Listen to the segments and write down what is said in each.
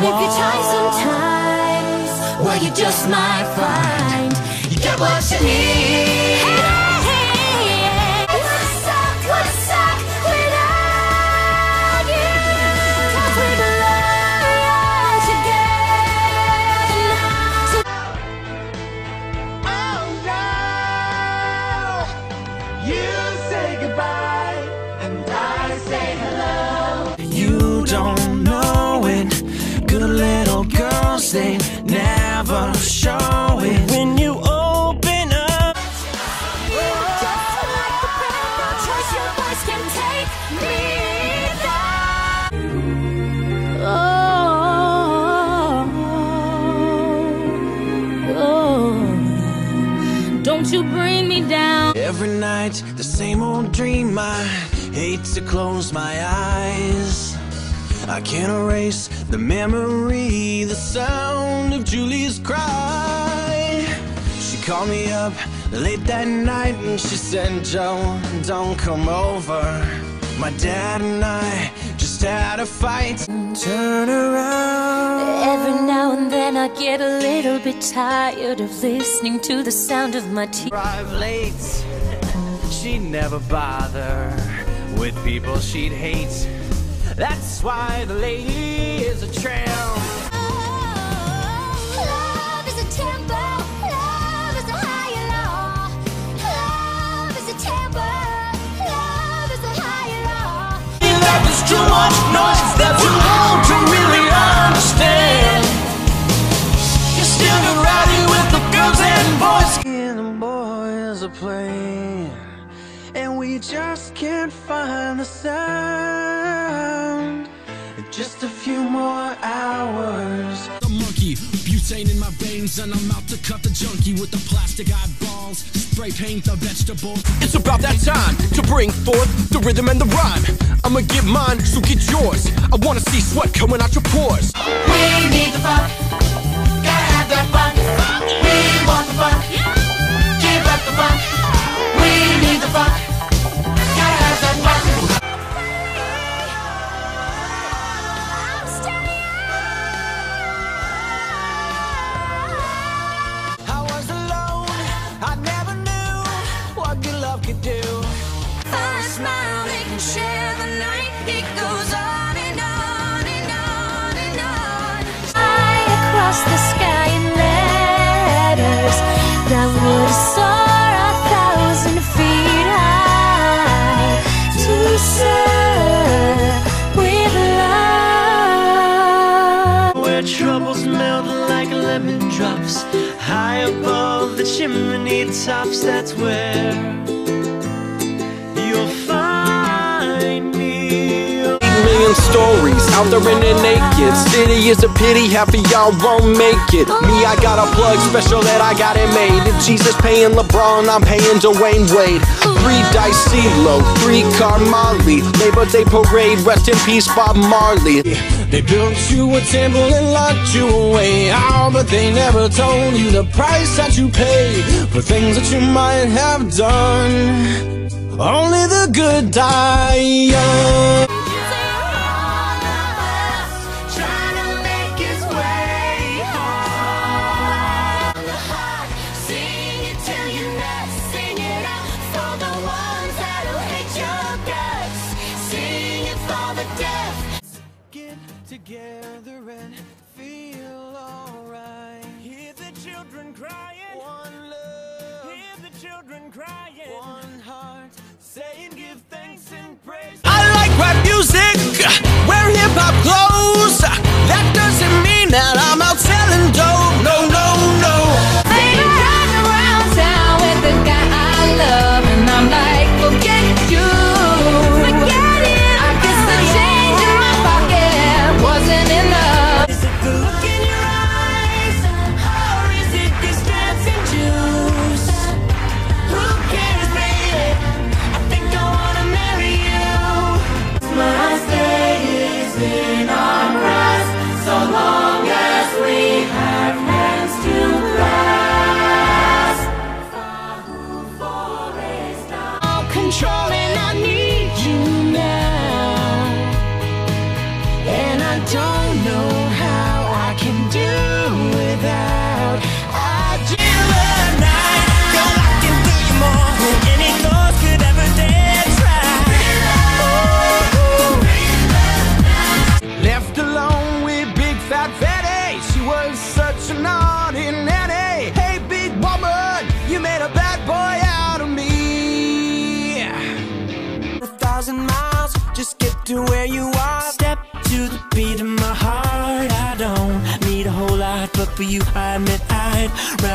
if you try sometimes, well, you just might find you get what you need. Would suck without you. 'Cause we belong together. Oh no, you say goodbye and I say hello. You don't know it. Good little girls, they never show it. When you open up, Just like the no choice, your voice can take me down. Don't you bring me down. every night the same old dream. I hate to close my eyes. I can't erase the memory, the sound of Julie's cry. She called me up late that night and she said, Joe, don't come over. My dad and I just had a fight. Turn around. Every now and then I get a little bit tired of listening to the sound of my tears. Arrive late. She'd never bother with people she'd hate. That's why the lady is a tramp. Love is a tempo, love is a higher law. Love is a tempo, love is a higher law. Love is too much noise that you want to really understand. You're still rowdy with the girls and boys. And the boys are playing, and we just can't find the sound. Just a few more hours. The monkey, butane in my veins, and I'm out to cut the junkie with the plastic eyeballs. Spray paint the vegetable. It's about that time to bring forth the rhythm and the rhyme. I'ma get mine, so get yours. I wanna see sweat coming out your pores. We need the fun, gotta have that fun. We want the fun, give up the fun. We need the fun, gotta have that fun. I was alone, I never knew what good love could do. For a smile, they can share the night. It goes on and on and on and on. High across the sky in letters that would soar 1,000 feet high to serve with love. Where troubles melt like lemon drops, high above the chimney tops. That's where you'll find me. Million stories out there in the naked city is a pity, half of y'all won't make it. Me, I got a plug special that I got it made. If Jesus paying LeBron, I'm paying Dwayne Wade. 3 dice CeeLo, 3 car Molly, Labor Day parade, rest in peace Bob Marley. They built you a temple and locked you away. Oh, but they never told you the price that you paid for things that you might have done. Only the good die young. Trying to make his way home. Sing it till you're nuts. Sing it out for the ones that'll hate your guts. Sing it for the deaf. Get together and feel alright. Hear the children crying. One love, Hear the children crying. one heart, saying give thanks and praise. I like rap music, wear hip-hop clothes. That doesn't mean that I'm out selling dope. No, no, no. They ride around town with the guy I love, and I'm like, forget you. Forget it. I guess the change in my pocket wasn't enough. Is it the look in your eyes? Or is it this dancing juice? Who cares, baby? I think I wanna marry you. My stay is in our grasp, so long as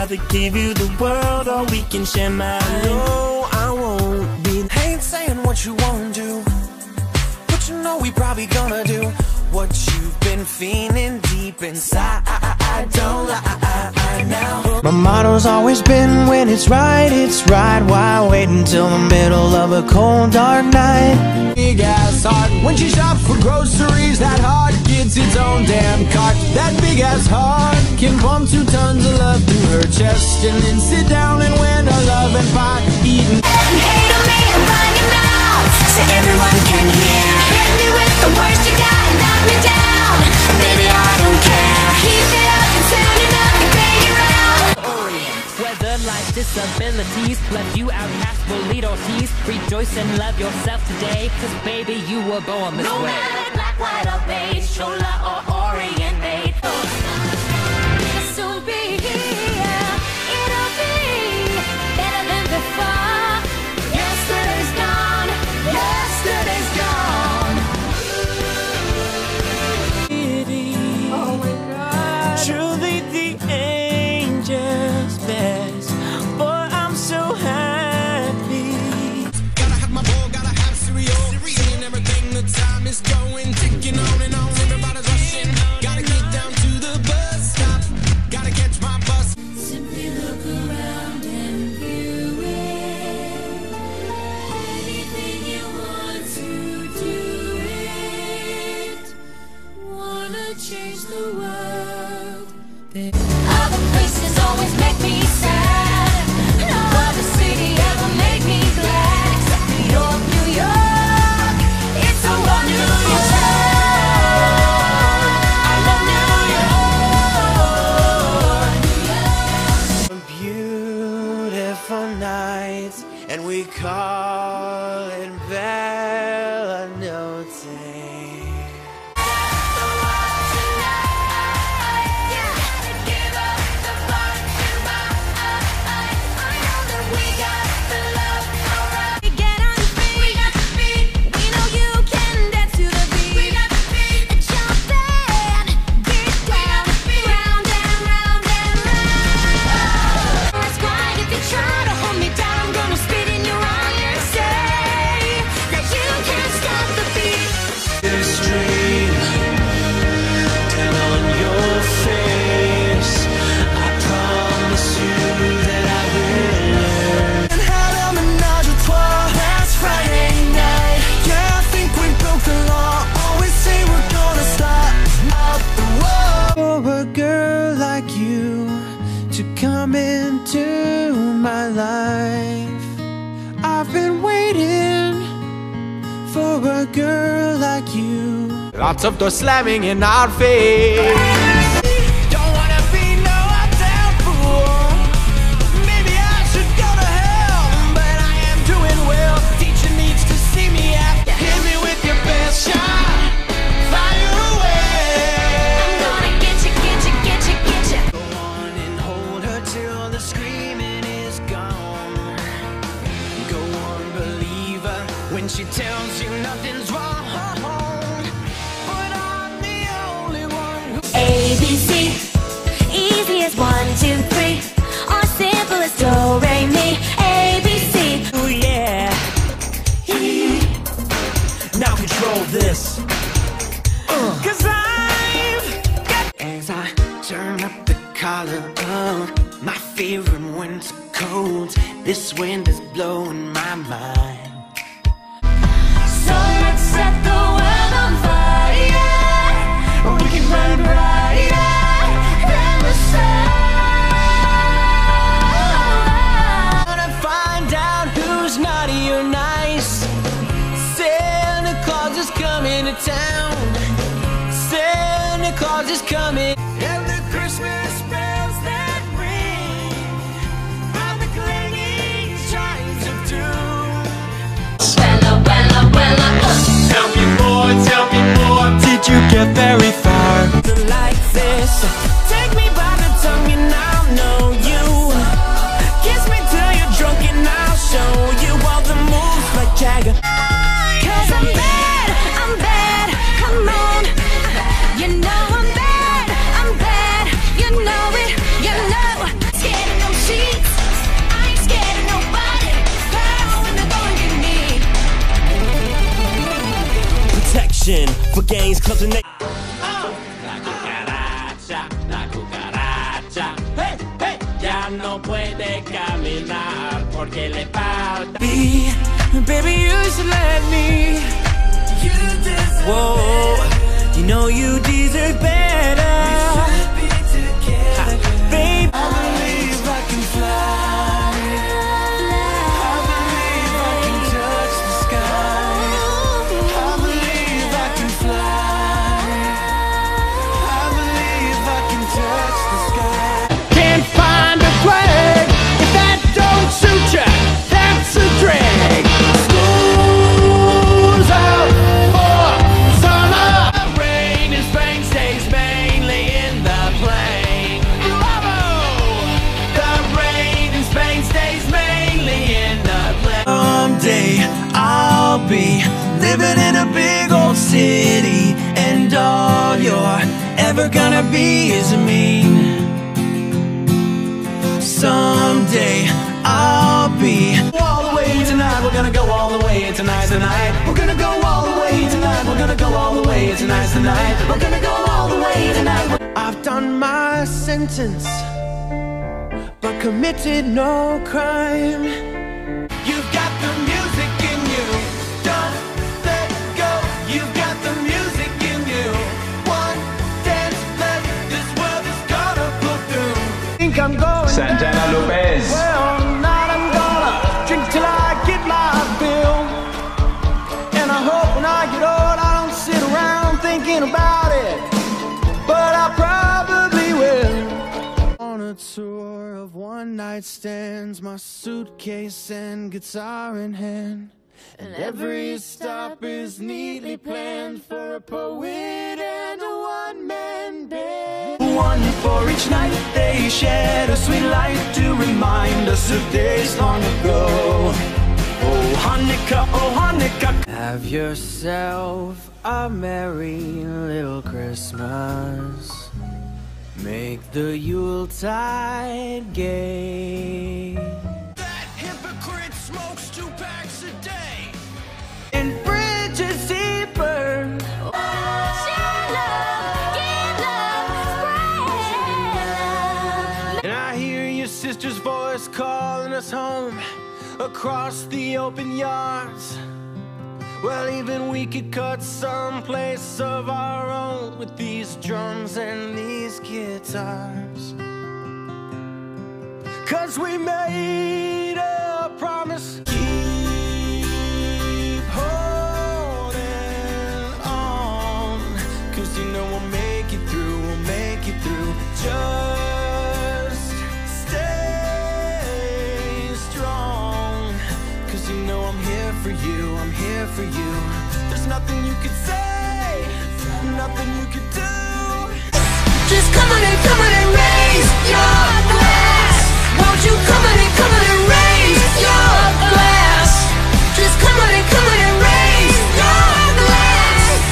either give you the world or we can share mine. No, I won't be. Ain't saying what you won't do, but you know we probably gonna do what you've been feeling deep inside. I don't lie now. My motto's always been, when it's right, why wait until the middle of a cold dark night? Big ass heart, when she shops for groceries, that heart gets its own damn cart. That big ass heart can pump 2 tons of love through her chest, and then sit down and win a love and pie eating. Hate on me and run your mouth so everyone can hear. Hit me with the worst you got and knock me down. Baby, I don't care. Keep it up and turn it up and bang it round. Whether life's disabilities left you outcast, bullied or teased, rejoice and love yourself today, cause baby, you were born this No way. matter black, white or beige, chola or Orient made. It'll soon be here. It'll be better than before. Yesterday's gone. Yesterday's gone. Oh my God. Truly the angels best. Boy, I'm so happy. Gotta have my bowl, gotta have cereal. Seeing everything, the time is going, ticking on and on. Everybody's rushing. Gotta get down to the bus stop. Gotta catch my bus. Simply look around and view it. Anything you want to do it. Wanna change the world. Other places always make me sad. No other city ever made me glad. Except New York, New York. It's a wonderful town. I love New York. A beautiful night, and we call it Bella Notte. This dream, down on your face, I promise you that I will learn. And have a menage a trois last Friday night. Yeah, I think we broke the law. Always say we're gonna start up the war. For a girl like you to come into my life, I've been waiting for a girl like you. Lots of doors slamming in our face. Don't wanna be no uptown fool. Maybe I should go to hell, but I am doing well. Teacher needs to see me out. Hit me with your best shot. Fire away. I'm gonna get you, get you, get you, get you. Go on and hold her till the screaming is gone. Go on, believe her when she tells you nothing's wrong. But I'm the only one who ABC, easy as 1, 2, 3, or simple as do, re, mi. ABC. Oh yeah. Now control this. Cause I've got. As I turn up the collar of my favorite winter coats, this wind is blowing my mind. So let's set the world on fire. We can burn brighter than the sun. Gonna find out who's naughty or nice. Santa Claus is coming to town. Santa Claus is coming. And the Christmas bells that ring by the clanging chimes of doom. Wella, wella, wella. Tell me more, tell me more. Did you get very far? Like this. Take me by the tongue and I'll know you. Kiss me till you're drunk and I'll show you all the moves like Jagger. Cause I'm bad, come on. You know I'm bad, you know it, you know. It's getting searching for gains, cause the La cucaracha, hey, hey, ya no puede caminar porque le falta. Baby, you should let me. You deserve better. You know you deserve better. We should be together, babe. I believe I can fly. I believe I can touch the sky. I believe I can fly. I believe I can touch the sky. Can't find a flag if that don't suit ya. That's a drag. School's out for summer. The rain in Spain stays mainly in the plain. Bravo! The rain in Spain stays mainly in the plain. Someday I'll be living in a big old city, and all you're ever gonna be is me. Someday I'll be All the way tonight, we're gonna go all the way tonight. We're gonna go all the way tonight. We're gonna go all the way tonight. We're gonna go all the way tonight. I've done my sentence, but committed no crime. You've got the music in you. Don't let go. You've got the music in you. One dance left. This world is gonna pull through. Think I'm going Santana Lopez. Well, not I'm gonna drink till I get my fill. And I hope when I get old I don't sit around thinking about it, but I probably will. On a tour of one night stands, my suitcase and guitar in hand, and every stop is neatly planned for a poet and a one-man band. one for each night. They shed a sweet light to remind us of days long ago. Oh Hanukkah, oh Hanukkah. Have yourself a merry little Christmas. Make the Yuletide gay. That hypocrite smokes 2 packs a day. And bridges deeper. And I hear your sister's voice calling us home across the open yards. Well, even we could cut some place of our own with these drums and these guitars. 'Cause we made a promise. Keep holding on, 'cause you know we'll make it through, we'll make it through. Just stay strong, 'cause you know I'm here for you, I'm here for you. There's nothing you could say, nothing you could do. Just come on and raise your glass. Won't you come on and raise your glass? Just come on and raise your glass.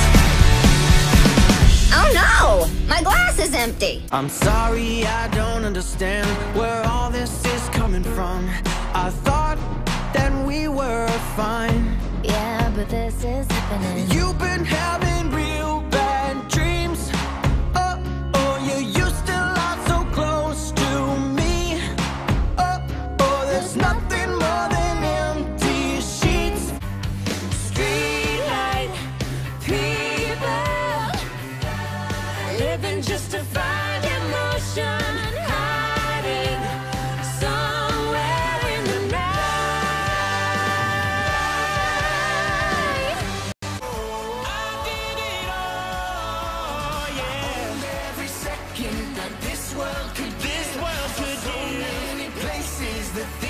Oh no, my glass is empty. I'm sorry, I don't understand where all this is coming from. I thought that we were fine. Yeah, but this is happening. You've been having real bad dreams. Oh, oh, you used to lie so close to me. Oh, oh, there's nothing more than empty sheets. Streetlight people living just to find emotion, hiding somewhere in the night. I did it all, yeah. Every second that this world could give. So many places that